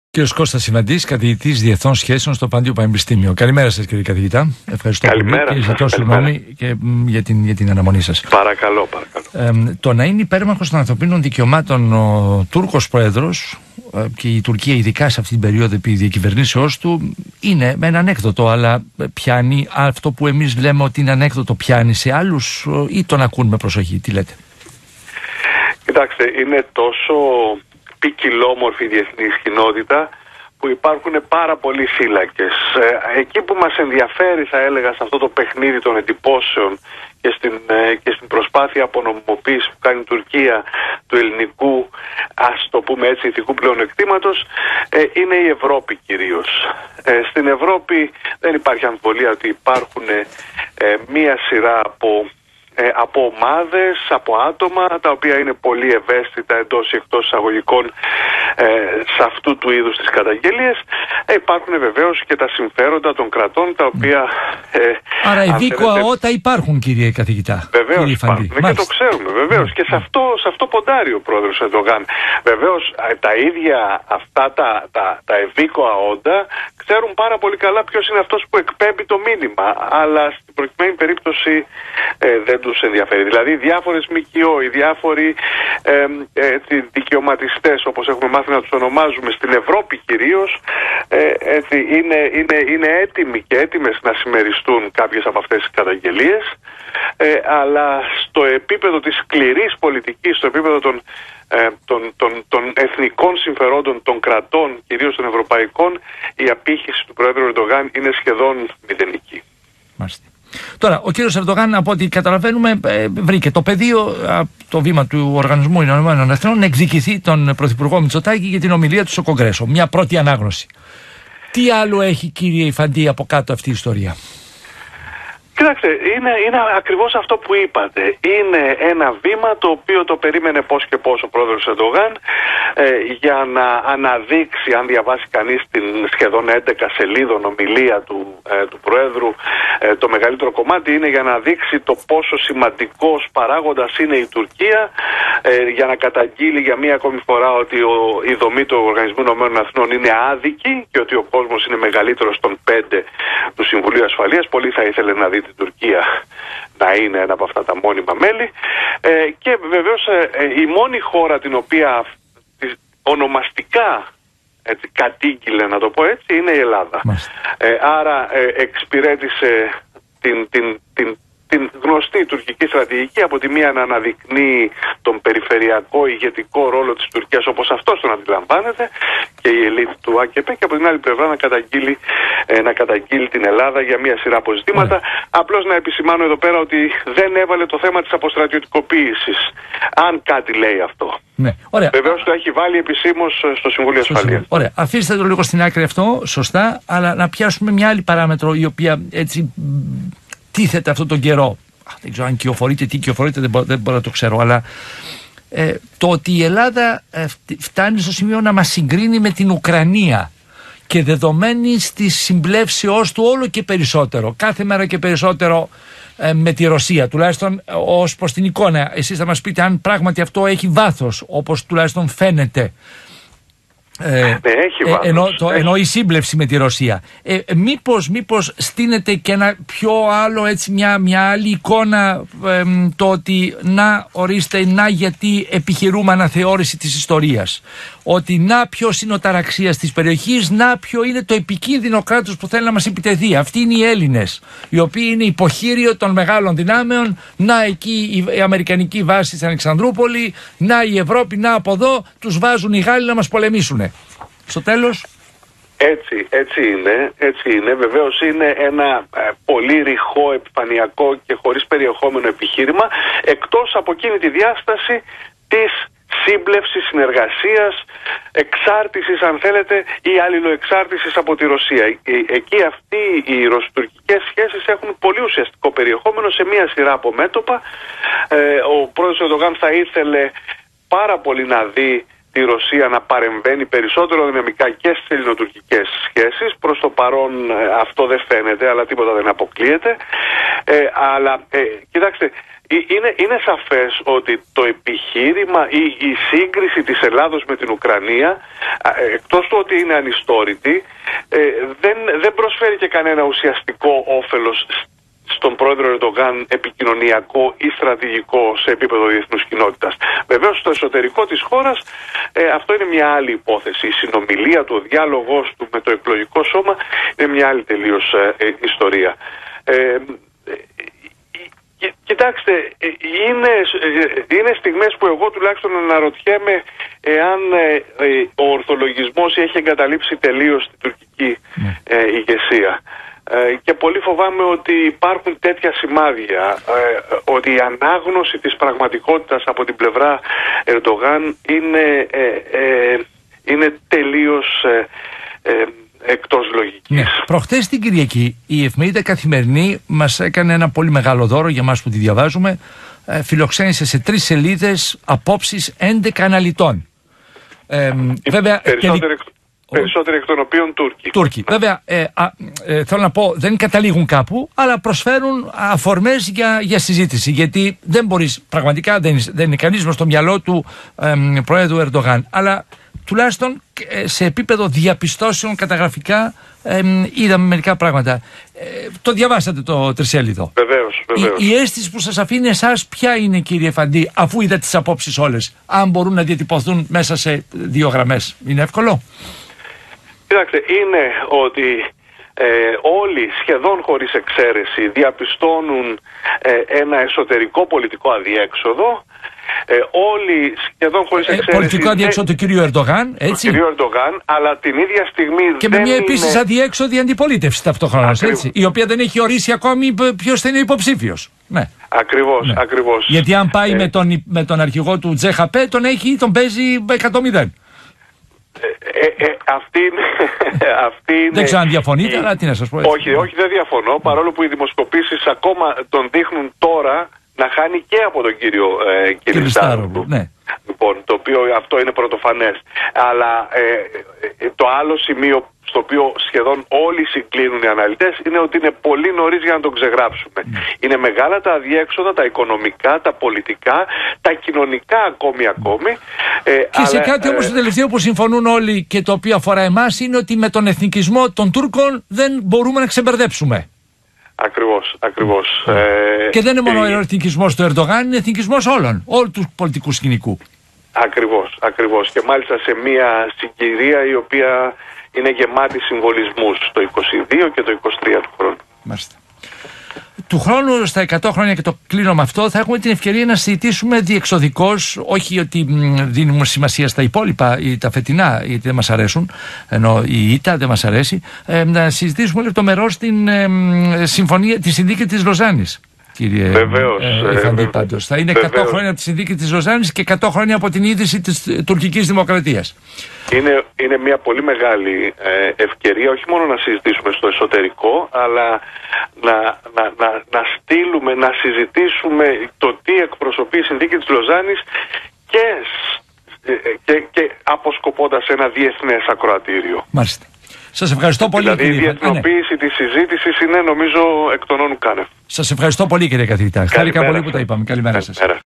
Κύριος Κώστας Συμφαντής, καθηγητής Διεθνών Σχέσεων στο Παντίου Πανεπιστήμιο. Καλημέρα σας, κύριε καθηγητά. Ευχαριστώ πολύ και ζητώ συγγνώμη για την αναμονή σας. Παρακαλώ. Το να είναι υπέρμαχος των ανθρωπίνων δικαιωμάτων ο Τούρκος πρόεδρος και η Τουρκία, ειδικά σε αυτή την περίοδο επί διακυβερνήσεώς του, είναι με ένα ανέκδοτο, αλλά πιάνει αυτό που εμείς λέμε ότι είναι ανέκδοτο, πιάνει σε άλλους ή τον ακούν με προσοχή? Τι λέτε? Κοιτάξτε, είναι τόσο ποικιλόμορφη η διεθνής κοινότητα που υπάρχουν πάρα πολλοί φύλακες. Εκεί που μας ενδιαφέρει, θα έλεγα, σε αυτό το παιχνίδι των εντυπώσεων και στην προσπάθεια απονομιμοποίησης που κάνει η Τουρκία του ελληνικού, ας το πούμε έτσι, ηθικού πλεονεκτήματος, είναι η Ευρώπη κυρίως. Στην Ευρώπη δεν υπάρχει αμφιβολία ότι υπάρχουν μία σειρά από ομάδες, από άτομα τα οποία είναι πολύ ευαίσθητα εντός ή εκτός εισαγωγικών σε αυτού του είδους τις καταγγελίες. Υπάρχουν βεβαίως και τα συμφέροντα των κρατών τα οποία... Άρα ειδίκοα ότα υπάρχουν, κύριε καθηγητά. Βεβαίως υπάρχουν και το ξέρουμε βεβαίως και σε αυτό ποντάρει ο πρόεδρος Ερντογάν. Βεβαίως τα ίδια αυτά τα ευήκοα όντα ξέρουν πάρα πολύ καλά ποιος είναι αυτός που εκπέμπει το μήνυμα, αλλά στην προκειμένη περίπτωση δεν τους ενδιαφέρει. Δηλαδή διάφορες ΜΚΟ, οι διάφοροι δικαιωματιστές, όπως έχουμε μάθει να τους ονομάζουμε στην Ευρώπη κυρίως, είναι έτοιμοι και έτοιμες να συμμεριστούν κάποιες από αυτές τις καταγγελίες, αλλά στο επίπεδο της σκληρής πολιτικής, στο επίπεδο των εθνικών συμφερόντων των κρατών, κυρίως των ευρωπαϊκών, η απήχηση του Πρόεδρου Ερντογάν είναι σχεδόν μηδενική. Μάλιστα. Τώρα, ο κύριος Ερντογάν, από ό,τι καταλαβαίνουμε, βρήκε το πεδίο, το βήμα του Οργανισμού Ηνωμένων Εθνών, να εκδικηθεί τον Πρωθυπουργό Μητσοτάκη για την ομιλία του στο Κογκρέσο. Μια πρώτη ανάγνωση. Τι άλλο έχει, κύριε Υφαντή, από κάτω αυτή η ιστορία? Κοιτάξτε, είναι ακριβώς αυτό που είπατε. Είναι ένα βήμα το οποίο το περίμενε πώς και πώς ο πρόεδρος Ερντογάν για να αναδείξει, αν διαβάσει κανείς την σχεδόν 11 σελίδων ομιλία του πρόεδρου, το μεγαλύτερο κομμάτι είναι για να δείξει το πόσο σημαντικός παράγοντας είναι η Τουρκία, για να καταγγείλει για μία ακόμη φορά ότι η δομή του Οργανισμού Ηνωμένων Εθνών είναι άδικη και ότι ο κόσμος είναι μεγαλύτερος των 5 του Συμβουλίου Ασφαλείας. Πολύ θα ήθελε να δει την Τουρκία να είναι ένα από αυτά τα μόνιμα μέλη, και βεβαίως η μόνη χώρα την οποία ονομαστικά κατήγγειλε, να το πω έτσι, είναι η Ελλάδα. Άρα εξυπηρέτησε την γνωστή τουρκική στρατηγική, από τη μία να αναδεικνύει τον περιφερειακό ηγετικό ρόλο της Τουρκίας όπως αυτός τον αντιλαμβάνεται και η ελίτ του ΑΚΠ, και από την άλλη πλευρά να καταγγείλει την Ελλάδα για μια σειρά από ζητήματα. Απλώς να επισημάνω εδώ πέρα ότι δεν έβαλε το θέμα της αποστρατιωτικοποίησης, αν κάτι λέει αυτό. Ναι. Βεβαίως το έχει βάλει επισήμως στο Συμβούλιο Ασφαλείας. Ωραία. Αφήστε το λίγο στην άκρη αυτό, σωστά, αλλά να πιάσουμε μια άλλη παράμετρο η οποία έτσι τίθεται αυτόν τον καιρό. Δεν ξέρω αν κυοφορείται, τι κυοφορείται, δεν μπορώ να το ξέρω, αλλά το ότι η Ελλάδα φτάνει στο σημείο να μας συγκρίνει με την Ουκρανία και δεδομένη της συμπλεύσεώς του όλο και περισσότερο, κάθε μέρα και περισσότερο με τη Ρωσία, τουλάχιστον ως προς την εικόνα. Εσείς θα μας πείτε αν πράγματι αυτό έχει βάθος, όπως τουλάχιστον φαίνεται. Ενώ η σύμπλευση με τη Ρωσία. Μήπως στείνεται και ένα πιο άλλο, έτσι, μια άλλη εικόνα, το ότι να ορίστε, να γιατί επιχειρούμε αναθεώρηση της ιστορίας. Ότι να ποιος είναι ο ταραξίας της περιοχής, να ποιο είναι το επικίνδυνο κράτος που θέλει να μας επιτεθεί. Αυτοί είναι οι Έλληνες, οι οποίοι είναι υποχείριο των μεγάλων δυνάμεων. Να εκεί η αμερικανική βάση στην Αλεξανδρούπολη, να η Ευρώπη, να από εδώ τους βάζουν οι Γάλλοι να μας πολεμήσουν. Στο τέλος. Έτσι είναι. Βεβαίως είναι ένα πολύ ρηχό, επιφανειακό και χωρίς περιεχόμενο επιχείρημα, εκτός από εκείνη τη διάσταση της σύμπλευσης, συνεργασίας, εξάρτησης, αν θέλετε, ή αλληλοεξάρτησης από τη Ρωσία. Εκεί αυτοί οι ρωσοτουρκικές σχέσεις έχουν πολύ ουσιαστικό περιεχόμενο σε μία σειρά από μέτωπα. Ο πρόεδρος Ερντογάν θα ήθελε πάρα πολύ να δει τη Ρωσία να παρεμβαίνει περισσότερο δυναμικά και στις ελληνοτουρκικές σχέσεις. Προς το παρόν αυτό δεν φαίνεται, αλλά τίποτα δεν αποκλείεται. Αλλά κοιτάξτε, είναι σαφές ότι το επιχείρημα ή η σύγκριση της Ελλάδος με την Ουκρανία, εκτός του ότι είναι ανιστόρητη, δεν προσφέρει και κανένα ουσιαστικό όφελος στον πρόεδρο Ερντογάν επικοινωνιακό ή στρατηγικό σε επίπεδο διεθνούς κοινότητας. Βεβαίως στο εσωτερικό της χώρας αυτό είναι μια άλλη υπόθεση. Η συνομιλία του, ο διάλογος του με το εκλογικό σώμα είναι μια άλλη τελείως ιστορία. Κοιτάξτε, είναι στιγμές που εγώ τουλάχιστον αναρωτιέμαι εάν ο ορθολογισμός έχει εγκαταλείψει τελείως την τουρκική ηγεσία. Και πολύ φοβάμαι ότι υπάρχουν τέτοια σημάδια, ότι η ανάγνωση της πραγματικότητας από την πλευρά Ερντογάν είναι τελείως εκτός λογικής. Ναι. Προχτές την Κυριακή η εφημερίδα Καθημερινή μας έκανε ένα πολύ μεγάλο δώρο για μας που τη διαβάζουμε. Φιλοξένησε σε 3 σελίδες απόψεις 11 αναλυτών. Βέβαια, περισσότεροι εκ των οποίων Τούρκοι. Βέβαια, θέλω να πω, δεν καταλήγουν κάπου, αλλά προσφέρουν αφορμές για συζήτηση. Γιατί δεν μπορείς, πραγματικά δεν είναι κανείς μες στο μυαλό του Προέδρου Ερντογάν. Αλλά τουλάχιστον σε επίπεδο διαπιστώσεων καταγραφικά είδαμε μερικά πράγματα. Το διαβάσατε το τρισέλιδο. Βεβαίως. Η αίσθηση που σας αφήνει εσάς ποια είναι, κύριε Φαντή, αφού είδατε τις απόψεις όλες, αν μπορούν να διατυπωθούν μέσα σε 2 γραμμές? Είναι εύκολο? Κοιτάξτε, είναι ότι όλοι σχεδόν χωρίς εξαίρεση διαπιστώνουν ένα εσωτερικό πολιτικό αδιέξοδο. Όλοι σχεδόν χωρίς εξαίρεση. Πολιτικό αδιέξοδο του κυρίου Ερντογάν, έτσι. Του κυρίου Ερντογάν, αλλά την ίδια στιγμή και με μια επίσης αδιέξοδη αντιπολίτευση ταυτόχρονα, έτσι. Η οποία δεν έχει ορίσει ακόμη ποιος θα είναι υποψήφιος. Ναι. Ακριβώς. Γιατί αν πάει με τον αρχηγό του Τζέχαπέ, τον παίζει 100-0. Αυτή είναι... Δεν ξέρω αν διαφωνείτε, αλλά τι να σας πω έτσι. Όχι, δεν διαφωνώ, παρόλο που οι δημοσκοπήσεις ακόμα τον δείχνουν τώρα να χάνει και από τον κύριο Κιλιστάρογλου. Ναι. Λοιπόν, το οποίο αυτό είναι πρωτοφανές. Αλλά το άλλο σημείο στο οποίο σχεδόν όλοι συγκλίνουν οι αναλυτές είναι ότι είναι πολύ νωρίς για να τον ξεγράψουμε. Είναι μεγάλα τα αδιέξοδα, τα οικονομικά, τα πολιτικά, τα κοινωνικά ακόμη. Και σε κάτι όμως το τελευταίο που συμφωνούν όλοι και το οποίο αφορά εμάς είναι ότι με τον εθνικισμό των Τούρκων δεν μπορούμε να ξεμπερδέψουμε. Ακριβώς. Και δεν είναι μόνο ο εθνικισμός του Ερντογάν, είναι εθνικισμός όλου του πολιτικού σκηνικού. Ακριβώς. Και μάλιστα σε μια συγκυρία η οποία είναι γεμάτη συμβολισμούς το 22 και το 23 του χρόνου. Μάλιστα. Του χρόνου στα 100 χρόνια, και το κλείνω με αυτό, θα έχουμε την ευκαιρία να συζητήσουμε διεξοδικώς, όχι ότι δίνουμε σημασία στα υπόλοιπα ή τα φετινά, γιατί δεν μας αρέσουν, ενώ η ήττα δεν μας αρέσει, να συζητήσουμε λεπτομερώς τη συνθήκη της Λοζάνης. Κύριε Φαντή, πάντως. Θα είναι 100 χρόνια από τη συνθήκη της Λοζάνης και 100 χρόνια από την ίδρυση της τουρκικής δημοκρατίας. Είναι μια πολύ μεγάλη ευκαιρία όχι μόνο να συζητήσουμε στο εσωτερικό, αλλά να συζητήσουμε το τι εκπροσωπεί η συνθήκη της Λοζάνης και αποσκοπώντας ένα διεθνές ακροατήριο. Μάλιστα. Σας ευχαριστώ πολύ. Δηλαδή η διεθνοποίηση της συζήτησης είναι νομίζω εκ των όνου κάνευ. Σας ευχαριστώ πολύ, κύριε καθηγητά. Χάρηκα πολύ που τα είπαμε. Καλημέρα σας.